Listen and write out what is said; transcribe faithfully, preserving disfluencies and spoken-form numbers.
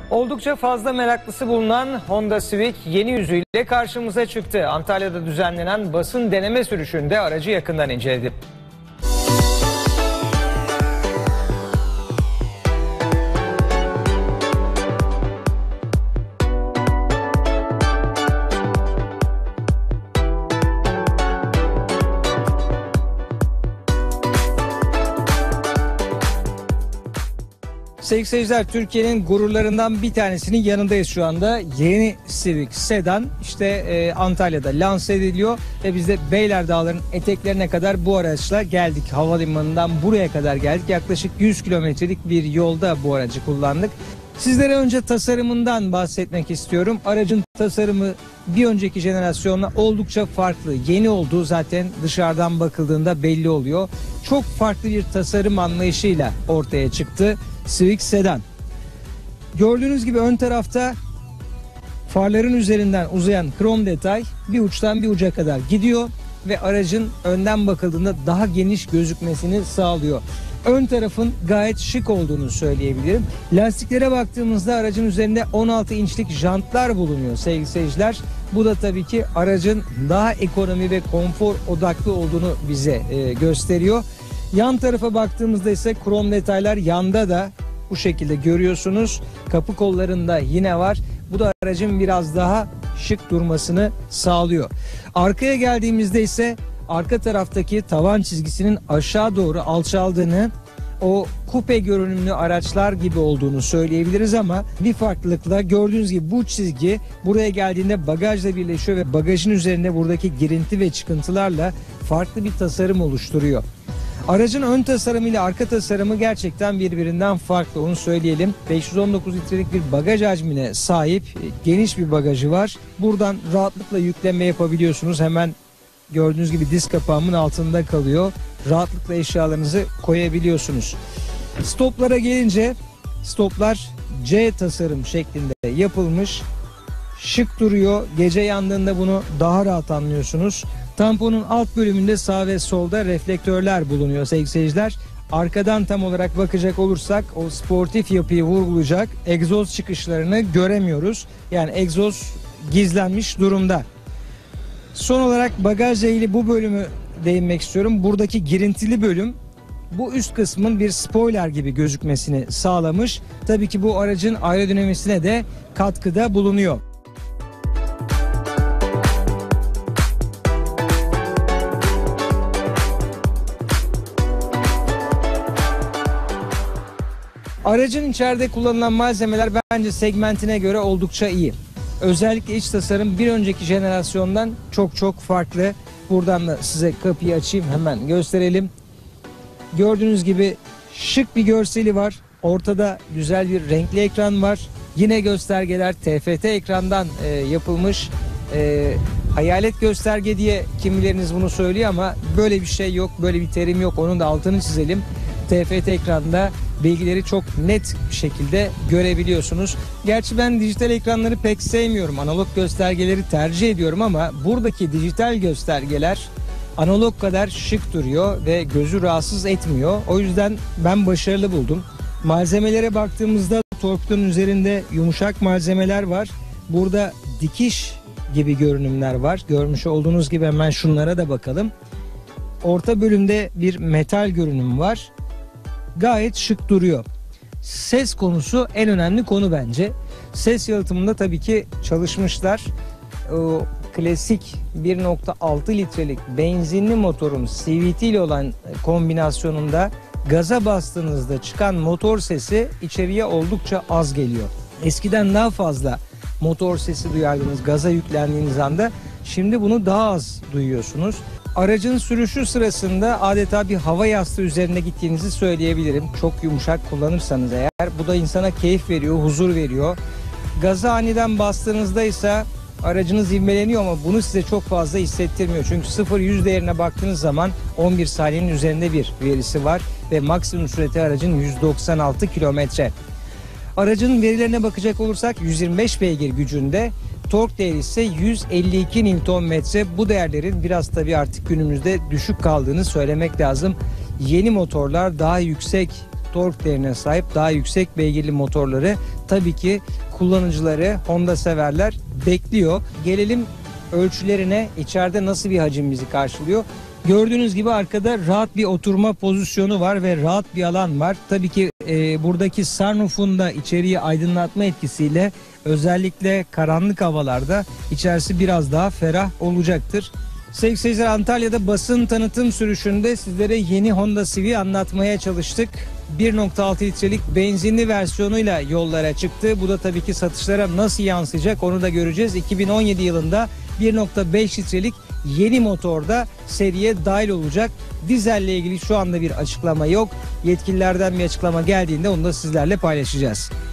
Oldukça fazla meraklısı bulunan Honda Civic yeni yüzüyle karşımıza çıktı. Antalya'da düzenlenen basın deneme sürüşünde aracı yakından inceledik. Sevgili seyirciler, Türkiye'nin gururlarından bir tanesinin yanındayız şu anda. Yeni Civic sedan işte e, Antalya'da lanse ediliyor ve biz de Beyler Dağları'nın eteklerine kadar bu araçla geldik. Havalimanından buraya kadar geldik. Yaklaşık yüz kilometrelik bir yolda bu aracı kullandık. Sizlere önce tasarımından bahsetmek istiyorum. Aracın tasarımı bir önceki jenerasyonla oldukça farklı. Yeni olduğu zaten dışarıdan bakıldığında belli oluyor. Çok farklı bir tasarım anlayışıyla ortaya çıktı Civic sedan. Gördüğünüz gibi ön tarafta farların üzerinden uzayan krom detay bir uçtan bir uca kadar gidiyor ve aracın önden bakıldığında daha geniş gözükmesini sağlıyor. Ön tarafın gayet şık olduğunu söyleyebilirim. Lastiklere baktığımızda aracın üzerinde on altı inçlik jantlar bulunuyor sevgili seyirciler. Bu da tabii ki aracın daha ekonomi ve konfor odaklı olduğunu bize e, gösteriyor. Yan tarafa baktığımızda ise krom detaylar yanda da bu şekilde görüyorsunuz. Kapı kollarında yine var. Bu da aracın biraz daha şık durmasını sağlıyor. Arkaya geldiğimizde ise arka taraftaki tavan çizgisinin aşağı doğru alçaldığını, o kupe görünümlü araçlar gibi olduğunu söyleyebiliriz ama bir farklılıkla gördüğünüz gibi bu çizgi buraya geldiğinde bagajla birleşiyor ve bagajın üzerinde buradaki girinti ve çıkıntılarla farklı bir tasarım oluşturuyor. Aracın ön tasarımı ile arka tasarımı gerçekten birbirinden farklı, onu söyleyelim. beş yüz on dokuz litrelik bir bagaj hacmine sahip, geniş bir bagajı var. Buradan rahatlıkla yükleme yapabiliyorsunuz. Hemen gördüğünüz gibi diz kapağımın altında kalıyor. Rahatlıkla eşyalarınızı koyabiliyorsunuz. Stoplara gelince stoplar C tasarım şeklinde yapılmış. Şık duruyor. Gece yandığında bunu daha rahat anlıyorsunuz. Tamponun alt bölümünde sağ ve solda reflektörler bulunuyor sevgili seyirciler. Arkadan tam olarak bakacak olursak o sportif yapıyı vurgulayacak egzoz çıkışlarını göremiyoruz. Yani egzoz gizlenmiş durumda. Son olarak bagajla ilgili bu bölümü değinmek istiyorum. Buradaki girintili bölüm bu üst kısmın bir spoiler gibi gözükmesini sağlamış. Tabii ki bu aracın aerodinamisine de katkıda bulunuyor. Aracın içeride kullanılan malzemeler bence segmentine göre oldukça iyi. Özellikle iç tasarım bir önceki jenerasyondan çok çok farklı. Buradan da size kapıyı açayım, hemen gösterelim. Gördüğünüz gibi şık bir görseli var. Ortada güzel bir renkli ekran var. Yine göstergeler T F T ekrandan e, yapılmış. E, hayalet gösterge diye kimileriniz bunu söylüyor ama böyle bir şey yok, böyle bir terim yok. Onun da altını çizelim. T F T ekranda bilgileri çok net bir şekilde görebiliyorsunuz. Gerçi ben dijital ekranları pek sevmiyorum. Analog göstergeleri tercih ediyorum ama buradaki dijital göstergeler analog kadar şık duruyor ve gözü rahatsız etmiyor. O yüzden ben başarılı buldum. Malzemelere baktığımızda torpidonun üzerinde yumuşak malzemeler var. Burada dikiş gibi görünümler var. Görmüş olduğunuz gibi hemen şunlara da bakalım. Orta bölümde bir metal görünüm var. Gayet şık duruyor. Ses konusu en önemli konu bence. Ses yalıtımında tabii ki çalışmışlar. O klasik bir nokta altı litrelik benzinli motorun C V T ile olan kombinasyonunda gaza bastığınızda çıkan motor sesi içeriye oldukça az geliyor. Eskiden daha fazla motor sesi duyardınız gaza yüklendiğiniz anda. Şimdi bunu daha az duyuyorsunuz. Aracın sürüşü sırasında adeta bir hava yastığı üzerinde gittiğinizi söyleyebilirim. Çok yumuşak kullanırsanız eğer. Bu da insana keyif veriyor, huzur veriyor. Gaza aniden bastığınızda ise aracınız ivmeleniyor ama bunu size çok fazla hissettirmiyor. Çünkü sıfır yüz değerine baktığınız zaman on bir saniyenin üzerinde bir verisi var. Ve maksimum sürati aracın yüz doksan altı kilometre. Aracın verilerine bakacak olursak yüz yirmi beş beygir gücünde. Tork değeri ise yüz elli iki Newton metre. Bu değerlerin biraz tabii artık günümüzde düşük kaldığını söylemek lazım. Yeni motorlar daha yüksek tork değerine sahip daha yüksek beygirli motorları tabii ki kullanıcıları, Honda severler bekliyor. Gelelim ölçülerine, içeride nasıl bir hacim bizi karşılıyor? Gördüğünüz gibi arkada rahat bir oturma pozisyonu var ve rahat bir alan var. Tabii ki e, buradaki sunroof'un da içeriği aydınlatma etkisiyle özellikle karanlık havalarda içerisi biraz daha ferah olacaktır. Sevgili seyirciler, Antalya'da basın tanıtım sürüşünde sizlere yeni Honda Civic'i anlatmaya çalıştık. bir nokta altı litrelik benzinli versiyonuyla yollara çıktı. Bu da tabii ki satışlara nasıl yansıyacak onu da göreceğiz. iki bin on yedi yılında bir nokta beş litrelik yeni motorda seriye dahil olacak. Dizelle ilgili şu anda bir açıklama yok. Yetkililerden bir açıklama geldiğinde onu da sizlerle paylaşacağız.